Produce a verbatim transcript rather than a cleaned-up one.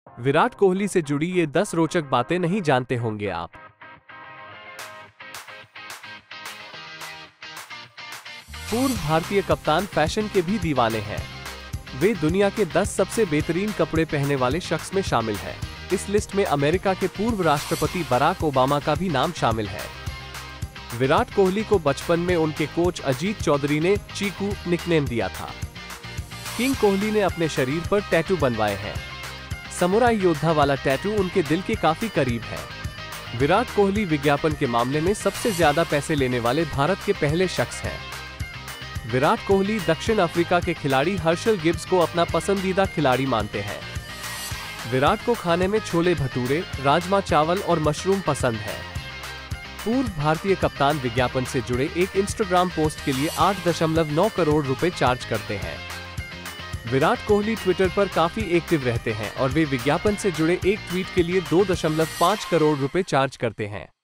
विराट कोहली से जुड़ी ये दस रोचक बातें नहीं जानते होंगे आप। पूर्व भारतीय कप्तान फैशन के भी दीवाने हैं। वे दुनिया के दस सबसे बेहतरीन कपड़े पहनने वाले शख्स में शामिल हैं। इस लिस्ट में अमेरिका के पूर्व राष्ट्रपति बराक ओबामा का भी नाम शामिल है। विराट कोहली को बचपन में उनके कोच अजीत चौधरी ने चीकू निकनेम दिया था। किंग कोहली ने अपने शरीर पर टैटू बनवाए हैं। समुराई योद्धा वाला टैटू उनके दिल के काफी करीब है। विराट कोहली विज्ञापन के मामले में सबसे ज्यादा पैसे लेने वाले भारत के पहले शख्स हैं। विराट कोहली दक्षिण अफ्रीका के खिलाड़ी हर्षल गिब्स को अपना पसंदीदा खिलाड़ी मानते हैं। विराट को खाने में छोले भटूरे, राजमा चावल और मशरूम पसंद है। पूर्व भारतीय कप्तान विज्ञापन से जुड़े एक इंस्टाग्राम पोस्ट के लिए आठ दशमलव नौ करोड़ रुपए चार्ज करते हैं। विराट कोहली ट्विटर पर काफी एक्टिव रहते हैं और वे विज्ञापन से जुड़े एक ट्वीट के लिए दो दशमलव पाँच करोड़ रुपए चार्ज करते हैं।